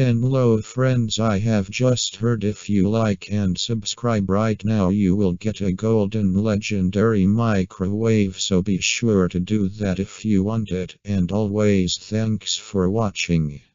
Hello friends, I have just heard if you like and subscribe right now you will get a golden legendary microwave, so be sure to do that if you want it, and always thanks for watching.